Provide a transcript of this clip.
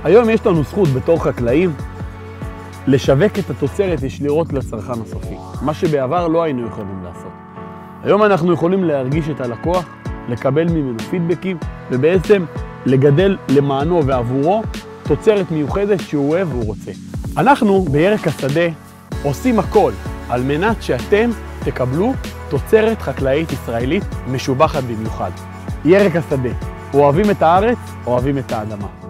היום יש לנו זכות בתור חקלאים לשווק את התוצרת ישירות לצרכן הסופי, מה שבעבר לא היינו יכולים לעשות. היום אנחנו יכולים להרגיש את הלקוח, לקבל ממנו פידבקים, ובעצם לגדל למענו ועבורו תוצרת מיוחדת שהוא אוהב והוא רוצה. אנחנו בירק השדה עושים הכל על מנת שאתם תקבלו תוצרת חקלאית ישראלית משובחת במיוחד. ירק השדה, אוהבים את הארץ, אוהבים את האדמה.